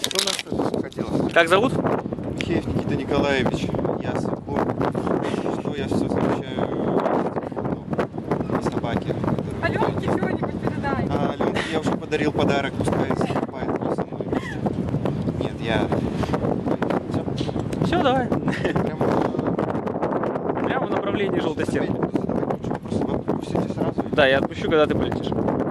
Кто нас это хотел? Как зовут? Михеев Никита Николаевич. Я с что я все сообщаю собаке. Аленке что-нибудь передай. А Аленке я уже подарил подарок, пускай скупает со мной вместе. Нет, я... Все, давай. Прямо... Прямо в направлении желтой стенки. Задавать лучше вопросы, вы отпустите сразу? Да, я отпущу, когда ты полетишь.